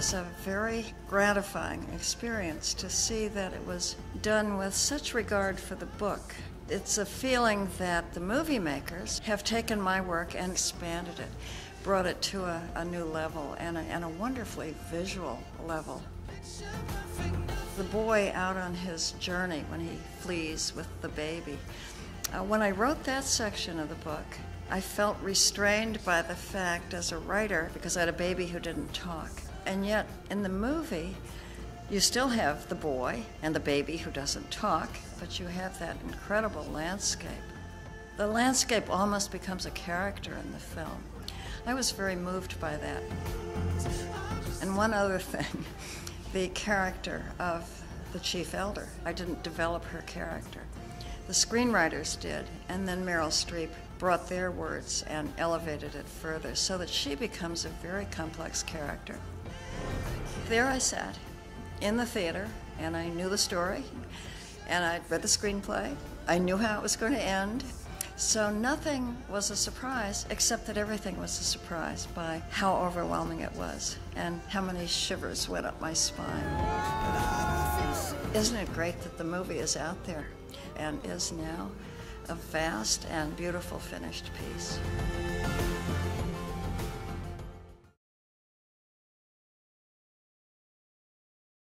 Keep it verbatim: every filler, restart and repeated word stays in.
was a very gratifying experience to see that it was done with such regard for the book. It's a feeling that the movie makers have taken my work and expanded it, brought it to a, a new level and a, and a wonderfully visual level. The boy out on his journey when he flees with the baby. Uh, when I wrote that section of the book, I felt restrained by the fact as a writer because I had a baby who didn't talk. And yet in the movie, you still have the boy and the baby who doesn't talk, but you have that incredible landscape. The landscape almost becomes a character in the film. I was very moved by that. And one other thing, the character of the chief elder. I didn't develop her character. The screenwriters did, and then Meryl Streep brought their words and elevated it further so that she becomes a very complex character. There I sat in the theater, and I knew the story, and I'd read the screenplay. I knew how it was going to end, so nothing was a surprise except that everything was a surprise by how overwhelming it was and how many shivers went up my spine. Isn't it great that the movie is out there and is now a vast and beautiful finished piece?